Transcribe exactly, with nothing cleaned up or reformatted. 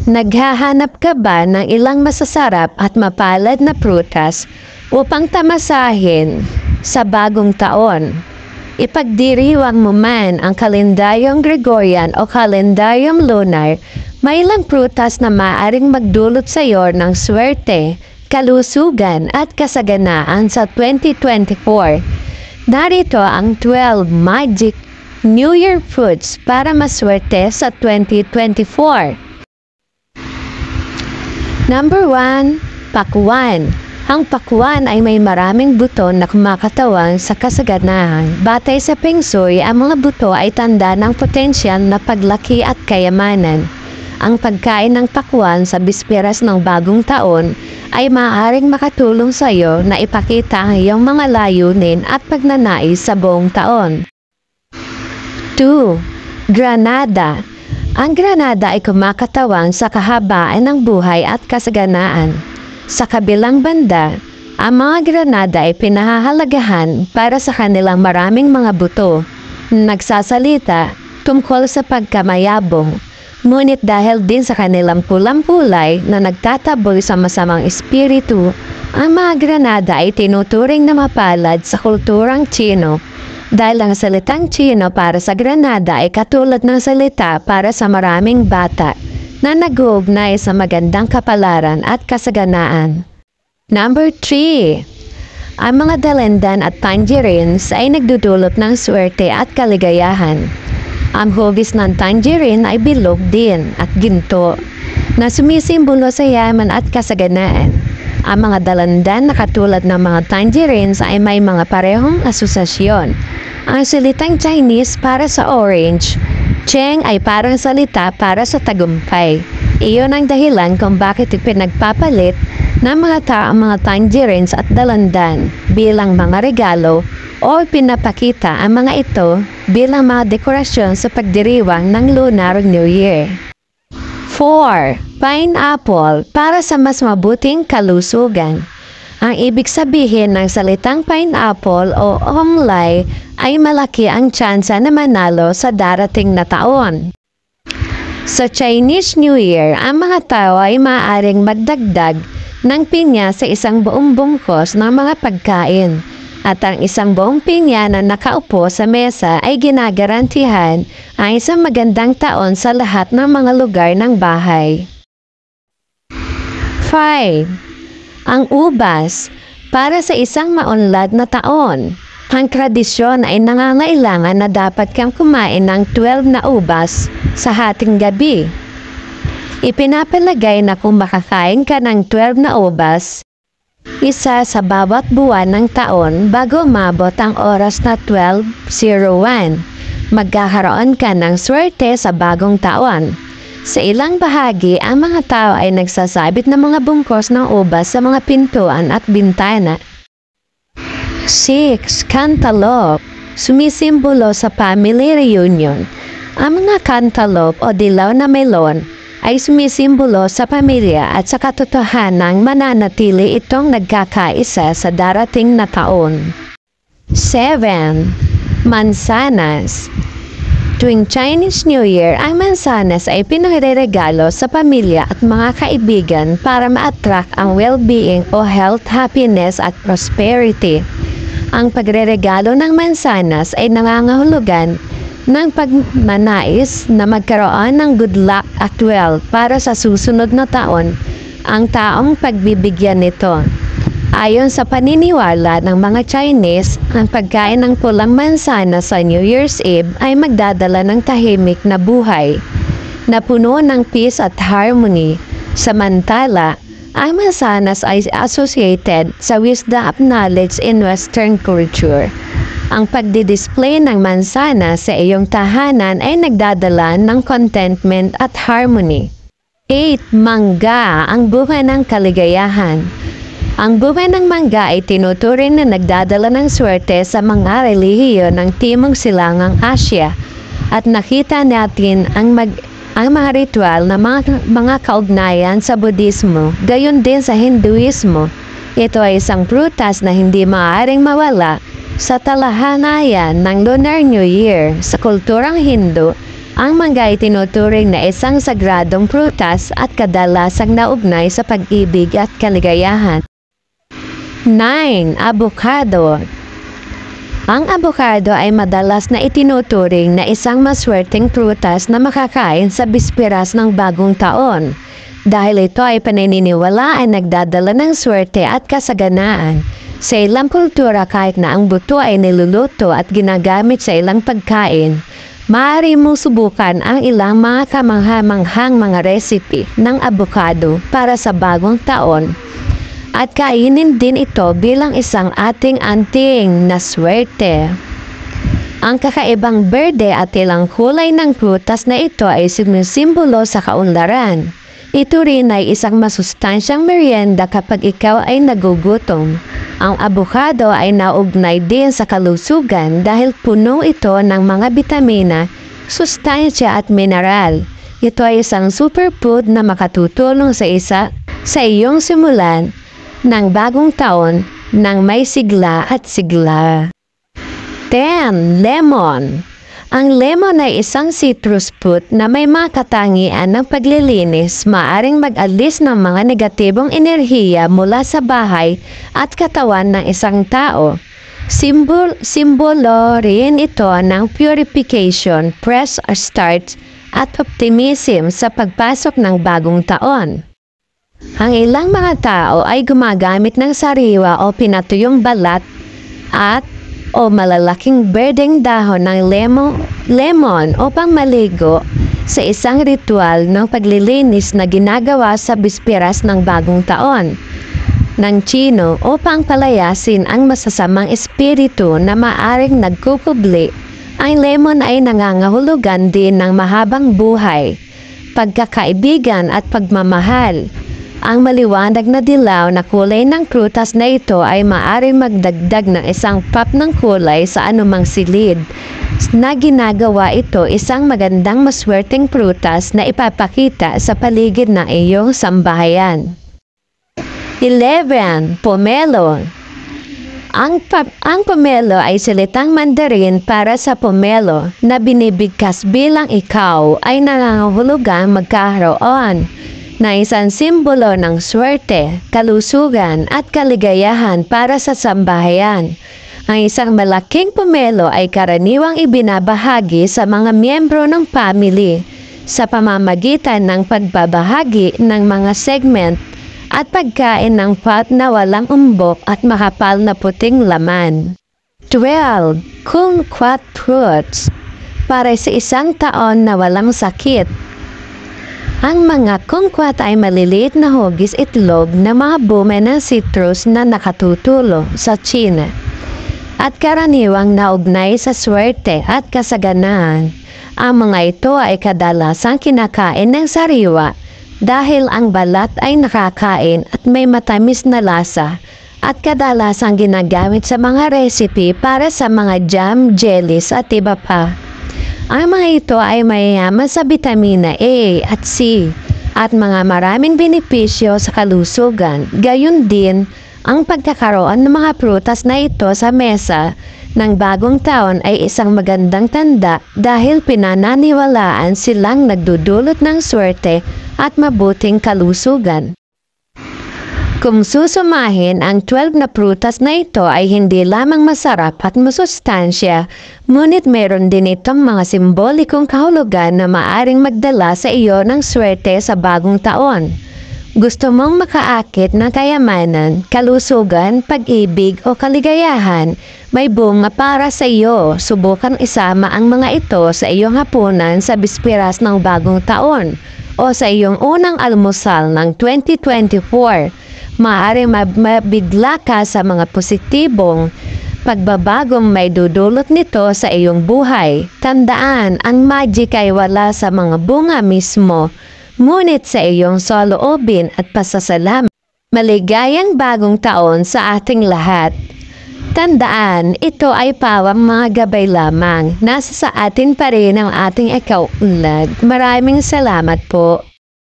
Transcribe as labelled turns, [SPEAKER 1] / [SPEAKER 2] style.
[SPEAKER 1] Naghahanap ka ba ng ilang masasarap at mapalad na prutas upang tamasahin sa bagong taon? Ipagdiriwang mo man ang kalendaryong Gregorian o kalendaryong lunar, may ilang prutas na maaaring magdulot sa iyo ng swerte, kalusugan at kasaganaan sa twenty twenty-four. Narito ang twelve magic New Year fruits para maswerte sa twenty twenty-four. Number one, pakwan. Ang pakwan ay may maraming buto na kumakatawan sa kasaganaan. Batay sa Feng Shui, ang mga buto ay tanda ng potensyal na paglaki at kayamanan. Ang pagkain ng pakwan sa bisperas ng bagong taon ay maaaring makatulong sa iyo na ipakita ang iyong mga layunin at pagnanais sa buong taon. two. Granada. Ang granada ay kumakatawan sa kahabaan ng buhay at kasaganaan. Sa kabilang banda, ang mga granada ay pinahahalagahan para sa kanilang maraming mga buto, nagsasalita tungkol sa pagkamayabong. Ngunit dahil din sa kanilang pulang-kulay na nagtataboy sa masamang espiritu, ang mga granada ay tinuturing na mapalad sa kulturang Tsino. Dahil ang salitang Tsino para sa granada ay katulad ng salita para sa maraming bata na nag-uugnay sa magandang kapalaran at kasaganaan. Number three. Ang mga dalandan at tangerines ay nagdudulot ng swerte at kaligayahan. Ang hugis ng tangerine ay bilog din at ginto na sumisimbolo sa yaman at kasaganaan. Ang mga dalandan na katulad ng mga tangerines ay may mga parehong asosasyon. Ang salitang Chinese para sa orange, Cheng ay parang salita para sa tagumpay. Iyon ang dahilan kung bakit ipinagpapalit ng mga tao ang mga tangerines at dalandan bilang mga regalo o pinapakita ang mga ito bilang mga dekorasyon sa pagdiriwang ng Lunar New Year. four. Pineapple para sa mas mabuting kalusugan. Ang ibig sabihin ng salitang pineapple o onglay ay malaki ang tsansa na manalo sa darating na taon. Sa Chinese New Year, ang mga tao ay maaaring magdagdag ng pinya sa isang buong bungkos ng mga pagkain. At ang isang buong pinya na nakaupo sa mesa ay ginagarantihan ang isang magandang taon sa lahat ng mga lugar ng bahay. five. Ang ubas para sa isang maunlad na taon. Ang tradisyon ay nangangailangan na dapat kang kumain ng twelve na ubas sa hating gabi. Ipinapalagay na kung makakain ka ng twelve na ubas, isa sa bawat buwan ng taon bago umabot ang oras na twelve oh one, magkakaroon ka ng swerte sa bagong taon. Sa ilang bahagi, ang mga tao ay nagsasabit ng mga bungkos ng ubas sa mga pintuan at bintana. six. Cantaloupe. Sumisimbolo sa family reunion. Ang mga cantaloupe o dilaw na melon ay sumisimbolo sa pamilya at sa katotohanang mananatili itong nagkakaisa sa darating na taon. seven. Mansanas. Tuwing Chinese New Year, ang mansanas ay pinagre-regalo sa pamilya at mga kaibigan para ma-attract ang well-being o health, happiness at prosperity. Ang pagre-regalo ng mansanas ay nangangahulugan ng pagmanais na magkaroon ng good luck at wealth para sa susunod na taon ang taong pagbibigyan nito. Ayon sa paniniwala ng mga Chinese, ang pagkain ng pulang mansana sa New Year's Eve ay magdadala ng tahimik na buhay na puno ng peace at harmony. Samantala, ang mansanas ay associated sa wisdom of knowledge in Western culture. Ang pagdidisplay ng mansana sa iyong tahanan ay nagdadala ng contentment at harmony. eight. Mangga, ang bunga ng kaligayahan. Ang bunga ng mangga ay tinuturing na nagdadala ng swerte sa mga relihiyon ng Timog Silangang Asya at nakita natin ang, mag, ang mga ritual na mga, mga kaugnayan sa Budismo, gayon din sa Hinduismo. Ito ay isang prutas na hindi maaaring mawala sa talahanayan ng Lunar New Year. Sa kulturang Hindu, Ang mangga ay tinuturing na isang sagradong prutas at kadalasang naugnay sa pag-ibig at kaligayahan. nine. Avocado. Ang avocado ay madalas na itinuturing na isang maswerteng prutas na makakain sa bisperas ng bagong taon. Dahil ito ay paniniwala ay nagdadala ng swerte at kasaganaan. Sa ilang kultura, kahit na ang buto ay niluluto at ginagamit sa ilang pagkain, maaari mong subukan ang ilang mga kamangha-manghang mga recipe ng avocado para sa bagong taon. At kainin din ito bilang isang ating anting na swerte. Ang kakaibang berde at ilang kulay ng prutas na ito ay sumisimbolo sa kaunlaran. Ito rin ay isang masustansyang merienda kapag ikaw ay nagugutom. Ang avocado ay naugnay din sa kalusugan dahil puno ito ng mga bitamina, sustansya at mineral. Ito ay isang superfood na makatutulong sa isa sa iyong simulan ng bagong taon ng may sigla at sigla. ten. Lemon. Ang lemon ay isang citrus fruit na may mga katangian ng paglilinis, maaring mag-alis ng mga negatibong enerhiya mula sa bahay at katawan ng isang tao. Simbol, simbolo rin ito ng purification, fresh start at optimism sa pagpasok ng bagong taon. Ang ilang mga tao ay gumagamit ng sariwa o pinatuyong balat at o malalaking berdeng dahon ng lemon, lemon upang maligo sa isang ritual ng paglilinis na ginagawa sa bisperas ng bagong taon ng Chino upang palayasin ang masasamang espiritu na maaring nagkukubli. Ang lemon ay nangangahulugan din ng mahabang buhay, pagkakaibigan at pagmamahal. Ang maliwanag na dilaw na kulay ng prutas na ito ay maaaring magdagdag ng isang pop ng kulay sa anumang silid na ginagawa ito isang magandang maswerteng prutas na ipapakita sa paligid ng iyong sambahayan. eleven. Pomelo. Ang, ang pomelo ay salitang Mandarin para sa pomelo na binibigkas bilang ikaw ay nangangahulugang magkaroon na isang simbolo ng swerte, kalusugan at kaligayahan para sa sambahayan. Ang isang malaking pomelo ay karaniwang ibinabahagi sa mga miyembro ng family sa pamamagitan ng pagbabahagi ng mga segment at pagkain ng pot na walang umbok at makapal na puting laman. twelve. Kumquat fruits. Para sa isang taon na walang sakit. Ang mga kumquat ay maliliit na hugis itlog na mga bume ng citrus na nakatutulo sa China at karaniwang naugnay sa swerte at kasaganaan. Ang mga ito ay kadalasang kinakain ng sariwa dahil ang balat ay nakakain at may matamis na lasa at kadalasang ginagamit sa mga recipe para sa mga jam, jellies at iba pa. Ang mga ito ay mayayaman sa bitamina A at C at mga maraming benepisyo sa kalusugan. Gayon din, ang pagkakaroon ng mga prutas na ito sa mesa ng bagong taon ay isang magandang tanda dahil pinananiwalaan silang nagdudulot ng swerte at mabuting kalusugan. Kung susumahin, ang twelve na prutas na ito ay hindi lamang masarap at masustansya, ngunit meron din itong mga simbolikong kahulugan na maaring magdala sa iyo ng swerte sa bagong taon. Gusto mong makaakit ng kayamanan, kalusugan, pag-ibig o kaligayahan, may bunga para sa iyo. Subukan isama ang mga ito sa iyong hapunan sa bisperas ng bagong taon o sa iyong unang almusal ng twenty twenty-four. Maaaring mabigla ka sa mga positibong pagbabagong may dudulot nito sa iyong buhay. Tandaan, ang magic ay wala sa mga bunga mismo, ngunit sa iyong saloobin at pasasalamat. Maligayang bagong taon sa ating lahat. Tandaan, ito ay pawang mga gabay lamang. Nasa sa atin pa rin ang ating ikaunlad. Maraming salamat po.